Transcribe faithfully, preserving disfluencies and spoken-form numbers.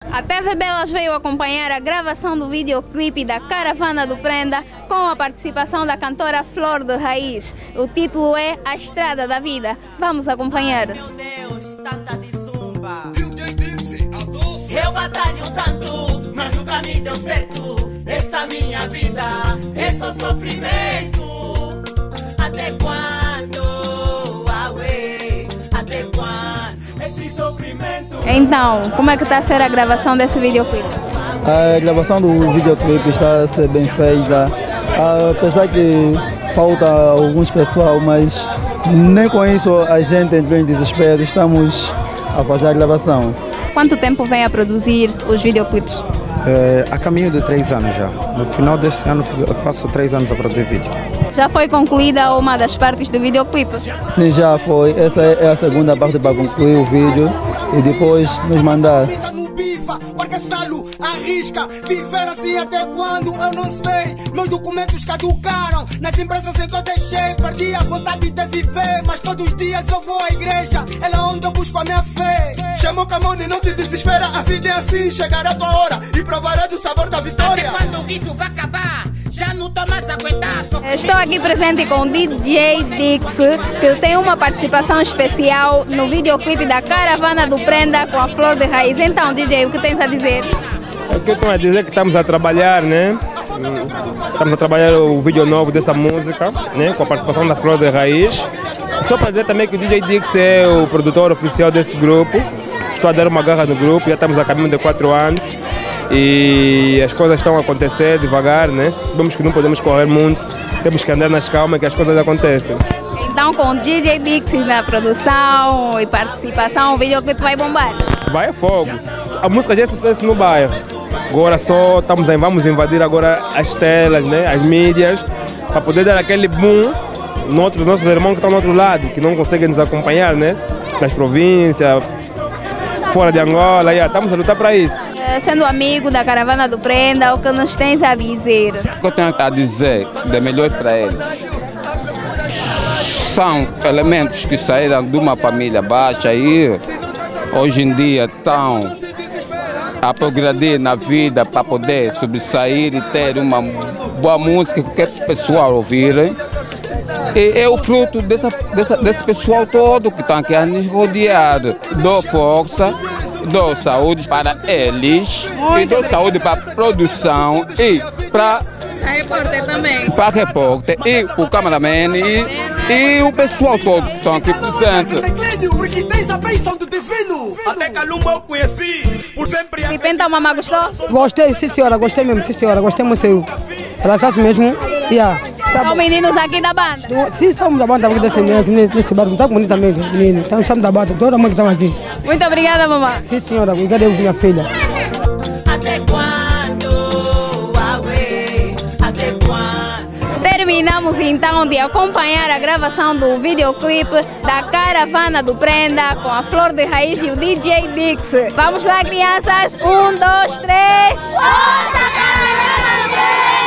A T V Belas veio acompanhar a gravação do videoclipe da Caravana do Prenda com a participação da cantora Flor de Raiz. O título é A Estrada da Vida. Vamos acompanhar. Meu Deus, tanta de zumba. Eu batalho tanto, mas nunca me deu certo. Essa minha vida, esse sofrimento. Até quando? Aue, até quando? Esse sofrimento. Então, como é que está a ser a gravação desse videoclipe? A gravação do videoclipe está a ser bem feita, apesar que falta alguns pessoal, mas nem com isso a gente entrou em desespero, estamos a fazer a gravação. Quanto tempo vem a produzir os videoclipes? É, a caminho de três anos já. No final deste ano eu faço três anos a produzir vídeo. Já foi concluída uma das partes do videoclipe? Sim, já foi. Essa é a segunda parte para concluir o vídeo e depois nos mandar. Arrisca, viver assim até quando? Eu não sei. Meus documentos caducaram. Nas empresas em que eu deixei, perdi a vontade de viver. Mas todos os dias eu vou à igreja, é lá onde eu busco a minha fé. Chama o Camone, não se desespera. A vida é assim, chegará a tua hora e provarás o sabor da vitória. Até quando isso vai acabar? Já não tô mais a aguentar. Estou aqui presente com o D J Dix, que tem uma participação especial no videoclipe da Caravana do Prenda com a Flor de Raiz. Então, D J, o que tens a dizer? O que eu estou a dizer é que estamos a trabalhar, né? Estamos a trabalhar o vídeo novo dessa música, né? Com a participação da Flor de Raiz. Só para dizer também que o D J Dix é o produtor oficial desse grupo. Estou a dar uma garra no grupo, já estamos a caminho de quatro anos. E as coisas estão a acontecer devagar, né? Vemos que não podemos correr muito, temos que andar nas calmas que as coisas acontecem. Então, com o D J Dix na produção e participação, o videoclipe vai bombar? Vai a fogo. A música já é sucesso no bairro. Agora só estamos aí, vamos invadir agora as telas, né? As mídias, para poder dar aquele boom nos nossos irmãos que estão no outro lado, que não conseguem nos acompanhar, né? Nas províncias, fora de Angola, já estamos a lutar para isso. Sendo amigo da Caravana do Prenda, o que nos tens a dizer? O que eu tenho a dizer de melhor para eles são elementos que saíram de uma família baixa e hoje em dia estão a progredir na vida para poder sobressair e ter uma boa música que esse pessoal ouvirem. E é o fruto dessa, dessa, desse pessoal todo que estão aqui a nos rodear. Dou força, dou saúde para eles, muito e dou obrigado. Saúde para a produção e para a repórter também. Para a repórter e o cameraman e, e o pessoal todo que estão aqui presentes. Até Calumba eu conheci, por sempre. E Penta, mamãe gostou? Gostei, sim senhora, gostei mesmo, sim senhora, gostei muito. Por acaso mesmo, yeah. São meninos aqui da banda? Sim, somos da banda aqui desse, nesse bar, está bonito também, menino. Então somos da banda, toda mundo que estão aqui. Muito obrigada, mamãe. Sim senhora, obrigada eu, minha filha. Até quando? Aue, até quando? Terminamos então de acompanhar a gravação do videoclipe da Caravana do Prenda com a Flor de Raiz e o D J Dix. Vamos lá, crianças? Um, dois, três. Ouça a Caravana do Prenda!